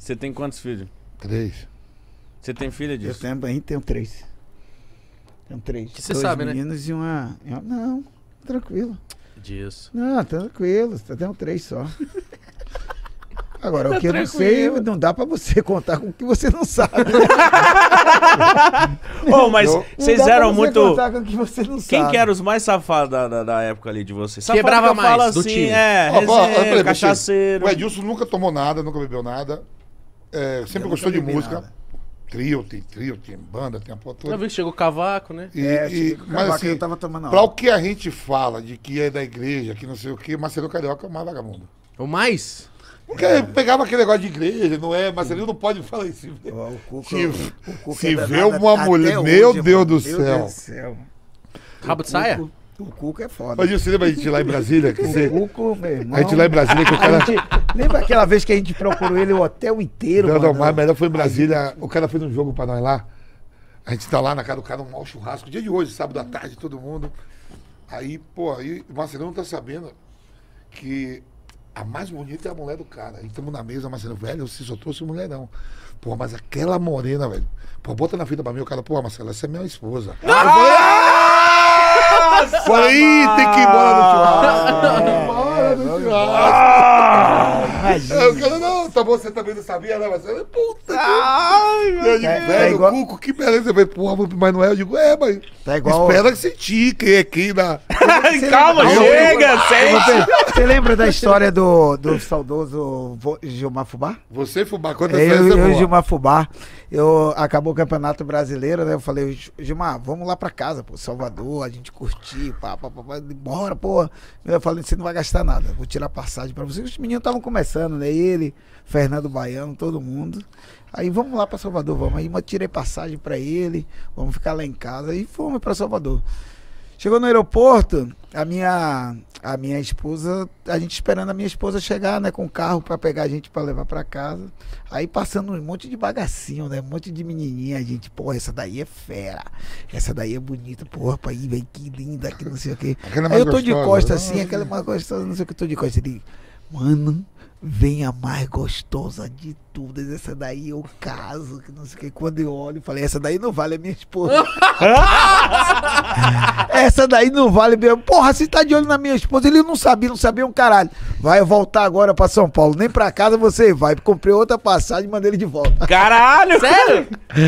Você tem quantos filhos? 3. Você tem filha disso? Eu também tenho 3. Tenho 3. Que você sabe, né? 2 meninos e uma... Não, tranquilo. Disso. Não, tranquilo. Eu tenho 3 só. Agora, o que eu não sei, não dá pra você contar com o que você não sabe. Ô, mas vocês eram Não muito... contar com o que você não Quem sabe. que era os mais safados da época ali de vocês? Safado Quebrava que eu falo mais do assim, time. resenha, cachaceiro. O Edilson nunca tomou nada, nunca bebeu nada. Sempre gostou de música. Nada. Trio, tem banda, tem a porra Eu toda. vi que chegou o cavaco, né? Mas assim, eu tava tomando pra aula. o que a gente fala de que é da igreja, que não sei o que, Marcelinho Carioca é o mais vagabundo. O mais? Porque pegava aquele negócio de igreja, não é? Marcelinho não pode falar isso. Ó, o Cuca Se é vê danado uma até mulher, hoje, meu mano. Deus do Meu céu. Deus do céu. Rabo de saia? O Cuca é foda. Mas você lembra a gente lá em Brasília? Que você... O Cuca, meu irmão. A gente lá em Brasília que o cara... Lembra aquela vez que a gente procurou ele o hotel inteiro, Não, mano? mas melhor foi em Brasília. O cara fez um jogo pra nós lá. A gente tá lá na casa do cara, um mau churrasco. Dia de hoje, sábado à tarde, todo mundo. Aí, pô, aí o Marcelão não tá sabendo que a mais bonita é a mulher do cara. Aí estamos na mesa, Marcelão, velho, você só trouxe mulherão. Pô, mas aquela morena, velho. Pô, bota na fita pra mim, o cara, pô, Marcelo, essa é minha esposa. Falei, ih, tem que ir embora no churrasco. Tem que ir embora no churrasco. Aí o cara, não, tá bom, você também não sabia, né, Marcelo? Puta que... Eu digo, velho, igual- Cuco, que beleza. Eu falei, porra, mas não é? Eu digo, mas... Tá igual... Espera sentir quem é quem na... Calma, chega, sente. Você lembra da história do saudoso Gilmar Fubá? Você, Fubá, quantas Eu vezes e você o voa? Gilmar Fubá, acabou o Campeonato Brasileiro, né? Eu falei, Gilmar, vamos lá pra casa, pô, Salvador, a gente curtir, bora, pô. Eu falei, você não vai gastar nada, vou tirar passagem pra você. Os meninos estavam começando, né? Ele, Fernando Baiano, todo mundo. Aí vamos lá pra Salvador, vamos. Aí eu tirei passagem pra ele, vamos ficar lá em casa. E fomos pra Salvador. Chegou no aeroporto, a minha esposa, a gente esperando a minha esposa chegar, né, com o carro pra pegar a gente pra levar pra casa. Aí passando um monte de bagacinho, né, um monte de menininha, a gente, porra, essa daí é fera, essa daí é bonita, porra, pai, velho, que linda, que não sei o quê. Aquela é Aí mais eu tô de gostosa, costa né? assim, aquela é mais gostosa, não sei o que, eu tô de costa. Ele, mano, vem a mais gostosa de todas, essa daí eu caso, que não sei o que. Quando eu olho, eu falei, essa daí não vale a minha esposa. Essa daí não vale mesmo. Porra, você tá de olho na minha esposa. Ele não sabia um caralho. Vai voltar agora pra São Paulo. Nem pra casa você vai. Comprei outra passagem e mandei ele de volta. Caralho! Sério?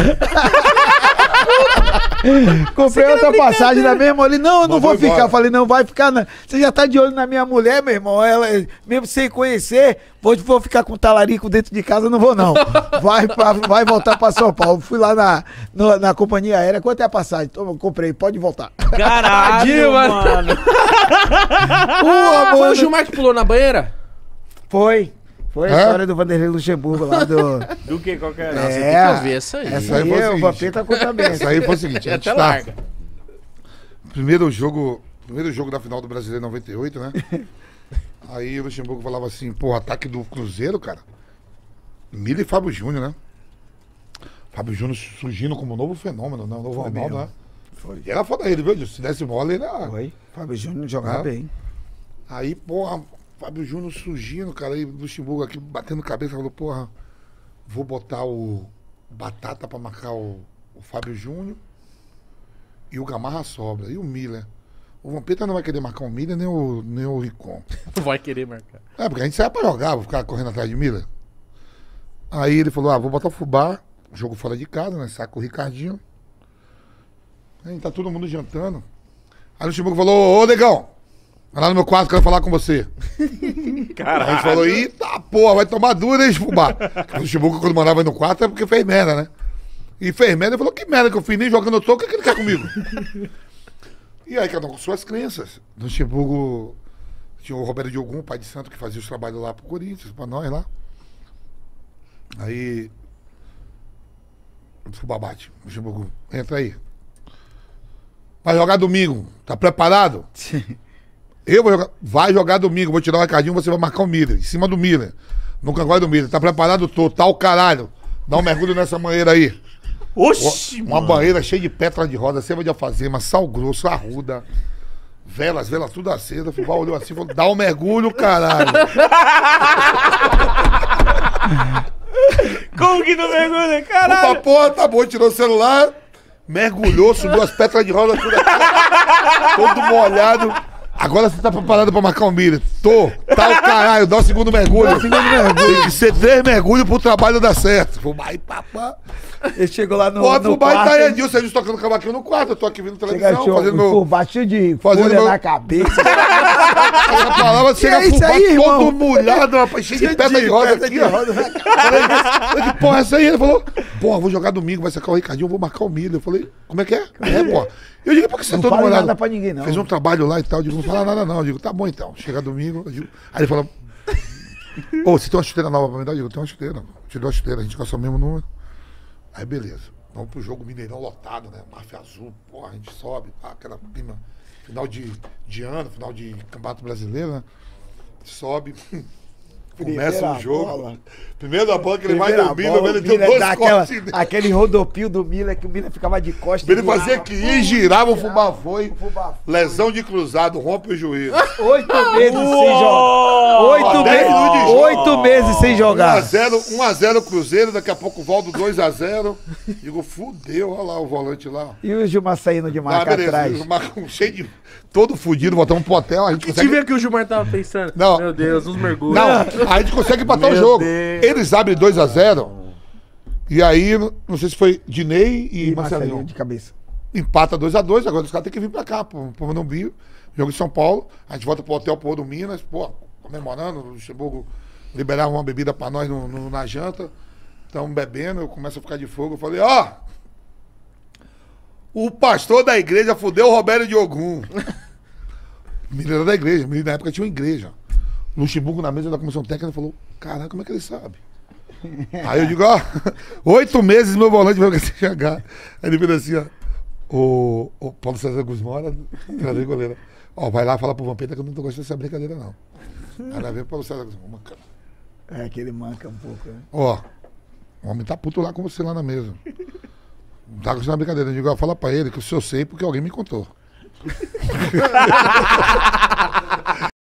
Comprei outra passagem da mesma. Ele, não, eu não Mandou vou ficar. embora. Eu falei, não, vai ficar. Não. Você já tá de olho na minha mulher, meu irmão. Ela, mesmo sem conhecer, vou ficar com talarico dentro de casa, não vou, não. Vai voltar pra São Paulo. Fui lá na companhia aérea. Quanto é a passagem? Toma, comprei, pode voltar. Caralho, Tadinho, mano. Foi o Gilmar que pulou na banheira? Foi a Hã? história do Vanderlei Luxemburgo lá do. Do que qualquer... Não, você tem que ouvir essa aí. Essa aí aí foi o o seguinte. Vampeta conta bem. Isso aí foi o seguinte, a gente Até tá... larga. Primeiro jogo da final do Brasileiro 98, né? Aí o Luxemburgo falava assim, pô, ataque do Cruzeiro, cara. Mila e Fábio Júnior, né? Fábio Júnior surgindo como novo fenômeno, né? O novo Foi Ronaldo, mesmo. né? Foi. E era foda ele, viu? Se desse mole, ele era... Foi. Fábio Júnior jogava Ah. bem. Aí, porra, Fábio Júnior surgindo, cara, aí o Luxemburgo aqui batendo cabeça, falou, porra, vou botar o Batata pra marcar o Fábio Júnior e o Gamarra sobra, e o Miller. O Vampeta não vai querer marcar o Miller nem o Ricon. Não vai querer marcar. É, porque a gente sai pra jogar, vou ficar correndo atrás de Miller. Aí ele falou, vou botar o Fubá, jogo fora de casa, né, saca o Ricardinho. Aí tá todo mundo jantando. Aí o Luxemburgo falou, ô negão, vai lá no meu quarto, quero falar com você. Caralho. Aí a gente falou, eita porra, vai tomar dura, hein, Fubá? Porque o Luxemburgo, quando mandava ir no quarto, é porque fez merda, né? E fez merda, ele falou, que merda que eu fiz, nem jogando eu tô, o que ele quer comigo? E aí, cada um com suas crenças. No Luxemburgo, tinha o Roberto Diogum, pai de santo, que fazia os trabalhos lá pro Corinthians, pra nós lá. Aí, o Fubá bate, o Luxemburgo, entra aí. Vai jogar domingo, tá preparado? Eu vou jogar. Vai jogar domingo, vou tirar o recadinho, você vai marcar o Miller, em cima do Miller. No cangote do Miller. Tá preparado? Tô, tá o caralho. Dá um mergulho nessa banheira aí. Oxi, Uma mano. banheira cheia de pétala de roda, ceva de alfazema, sal grosso, arruda, velas tudo acesa. O Fubá olhou assim e falou: dá um mergulho, caralho. Como que não mergulha? Opa, Caralho. porra, tá bom, tirou o celular, mergulhou, subiu as pedras de roda tudo aqui, todo molhado. Agora você tá preparado pra marcar um milho? Tô. Tá o caralho, dá o segundo mergulho. Tem que ser 3 mergulhos pro trabalho dar certo. Fubá e papá. Ele chegou lá no. Pô, no Fubá e quarto, Edilson, a gente tocando cavaquinho no quarto. Eu tô aqui vendo chega televisão, fazendo meu... por baixo de fazendo folha meu- na cabeça. Essa palavra chega é isso Fubá aí, todo irmão? molhado, rapaz, cheio de pedra de roda aqui, ó. Falei, que porra é essa aí? Ele falou, porra, vou jogar domingo, vai sacar o Ricardinho, vou marcar o milho. Eu falei, como é que é? É, pô. Eu digo, por que você Não todo fala molhado? nada pra ninguém, não. Fez um trabalho lá e tal. Eu digo, não fala nada não. Eu digo, tá bom então. Chega domingo. Eu digo... Aí ele falou, ô, você tem uma chuteira nova pra me dar? Eu digo, tem uma chuteira. Te dou a chuteira, a gente gasta o mesmo número. Aí beleza. Vamos pro jogo Mineirão lotado, né? Máfia Azul, porra, a gente sobe, pá, aquela prima. Final de ano, final de Campeonato Brasileiro, né? Sobe. Começa Primeira o jogo. bola. Primeiro da bola que ele vai Primeira no Miller, bola, ele o deu Miller 2 dá aquela- cortes nele. aquele rodopio do Miller, que o Miller ficava de costas. Ele virava, fazia que ia e girava, o Fubá foi. o Fubá foi. Lesão de cruzado, rompe o joelho. 8 meses sem jogar. Ó, 10 minutos de jogo. 8 meses sem jogar. 1x0 Cruzeiro, daqui a pouco o Valdo 2x0. Digo, fudeu, olha lá o volante lá. E o Gilmar saindo de Ah, marca beleza, atrás. o Marcão cheio de. Todo fudido, botamos pro hotel, a gente Que consegue. time é que o Gilmar tava pensando? Não. Meu Deus, uns mergulhos. Não, a gente consegue empatar o Meu jogo. Deus. Eles abrem 2x0. E aí, não sei se foi Dinei e, E Marcelinho. Marcelinho de cabeça. Empata 2x2, agora os caras têm que vir pra cá, pro Morumbi. Jogo em São Paulo. A gente volta pro hotel pro do Minas, pô, comemorando. O Luxemburgo liberava uma bebida pra nós na janta. Estamos bebendo, eu começo a ficar de fogo. Eu falei, ó. O pastor da igreja fudeu o Roberto de Ogum. O menino era da igreja, o menino na época tinha uma igreja. Luxemburgo na mesa da comissão técnica falou: caralho, como é que ele sabe? Aí eu digo: ó, 8 meses meu volante vai chegar. Aí ele vira assim: ó, o Paulo César Guzmão, treinador e goleiro. Ó, vai lá falar pro Vampeta que eu não tô gostando dessa brincadeira, não. Aí lá vem o Paulo César Guzmão: mancando. É, que ele manca um pouco, né? Ó, o homem tá puto lá com você lá na mesa. Não tá gostando da brincadeira. Eu digo: ó, fala pra ele que eu sei porque alguém me contou.